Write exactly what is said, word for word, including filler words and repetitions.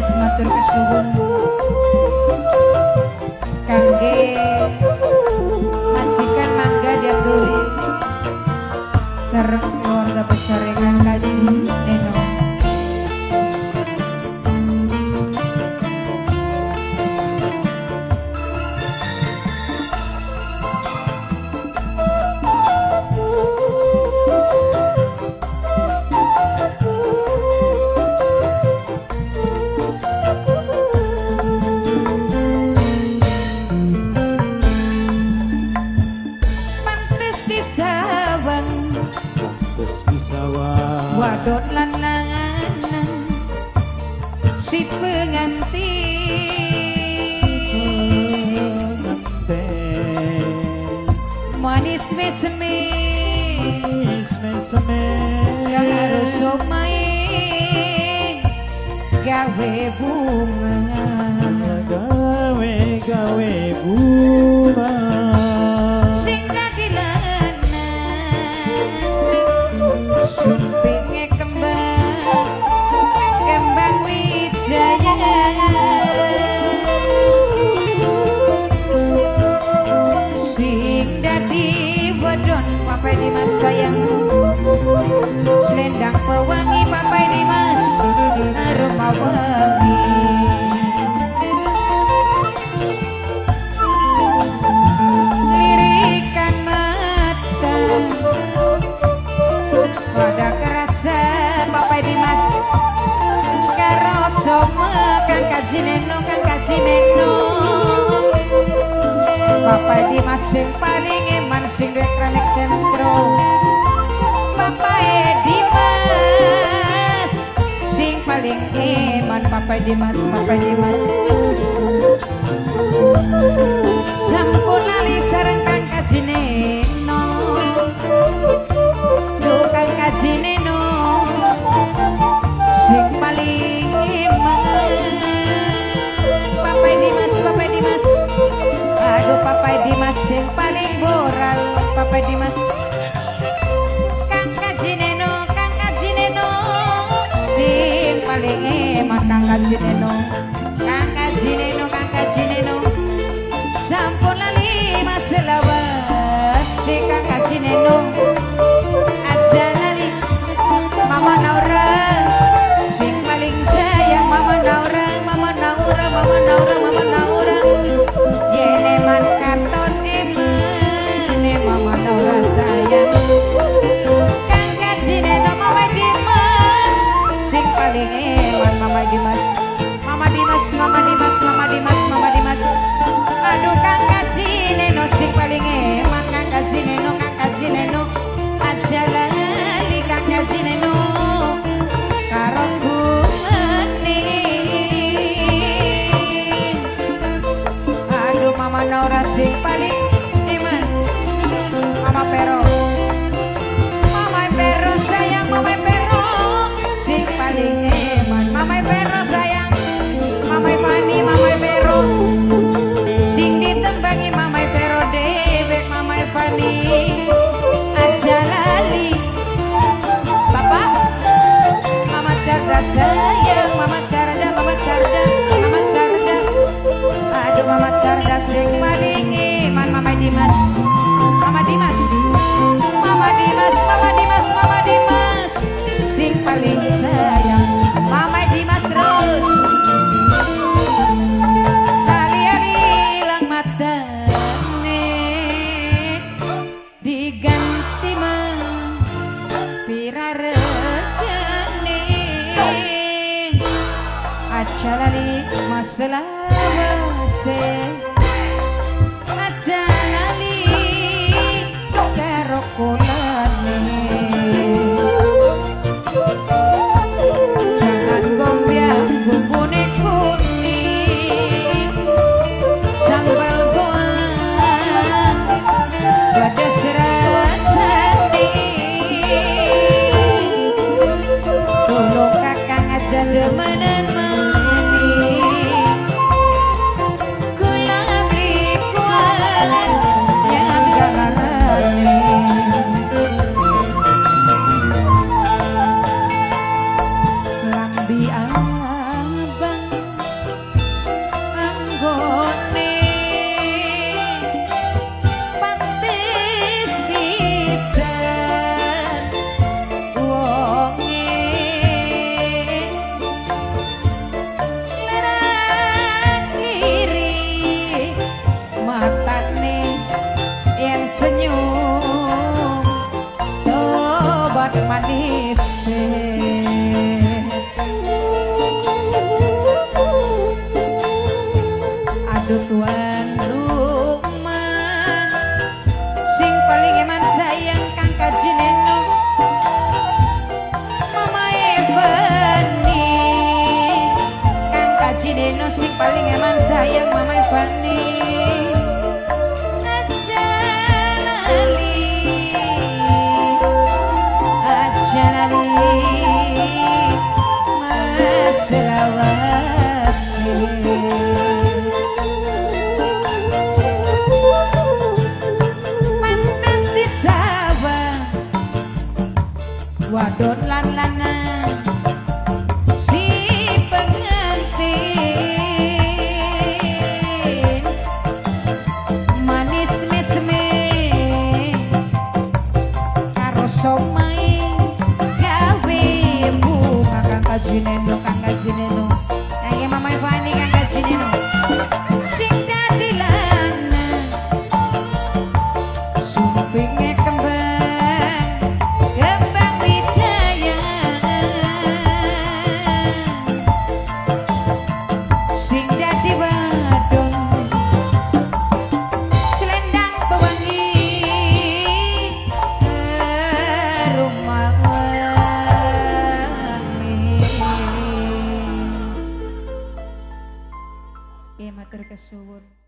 Dimas matur kesuwun kangge majikan Mangga Diabduri sareng keluarga besar Kang Kaji Neno. Wadon lanangan si pengantin manis meseme karo somain gawe bunga gawe gawe bunga sing dadi lanang sumpinge kembang kembang wijaya sing dadi wadon Papai Dimas sayang selendang pewangi Papai Dimas aroma wangi lirikan mata pada kerasa Papai Dimas karo sama Kang Kaji Neno Kang Kaji Neno Papai Dimas sing paling eman sing rekranek sentro Papai Dimas sing paling eman Papai Dimas Papai Dimas sampun lali sareng Kang Kaji Neno Kang Kaji Neno sing paling eman Papai Dimas Papai Dimas aduh Papai Dimas sing paling boral Papai Dimas Kang Kaji Neno Kang Kaji Neno sing paling eman Kang Kaji Neno Kang Kaji Neno Kang Kaji Neno sampun lali mas lawas si Kang Kaji Neno Mama Naura sing paling sayang Mama Naura Mama Naura Mama Naura Mama Naura yene man katon emane Mama Naura sayang Kang Kaji Neno Mama Dimas sing paling eman Mama Dimas Mama Dimas Mama Dimas Mama Dimas Mama Dimas aduh Kang Kaji Neno sing paling eman Kang Kaji Neno Kang Kaji Neno aja lali Kang Kaji Neno karo bungane aduh Mama Naura sing paling eman Mama Pero Mama Pero sayang Mama Pero sing paling eman Mama Pero sayang Mama Fani Mama Pero sing ditembangi Mama Pero dewek Mama Fani aja lali Bapak Mama cerdas sayang Mama cerdas Mama cerdas Mama cerdas aduh Mama cerdas sing paling eman Mama Dimas Mama Dimas Mama Dimas Mama Dimas Mama Dimas sing paling sayang Mama Dimas terus kali-kali hilang mata diganti mah piraregane aja lali masalah wase aja lali karo kulane jangan gombyang bumbune kuning sambal goang pedes rasane tolong kakang aja demenan mani kula beli kuat manis. Aduh tuan rumah sing paling eman sayang kang kajineno Mama Evani kang kajineno sing paling eman sayang Mama Evani aja lali aja lali maselawasi wadon lan lanang si pengantin manis mesme karo somai gawe bunga kang kajineno kang kajineno kaya Mama Evani kang kajineno sing dadi lanang sumpinge kembang sing dadi wadon selendang pewangi rumah wangi. Matur kesuwun.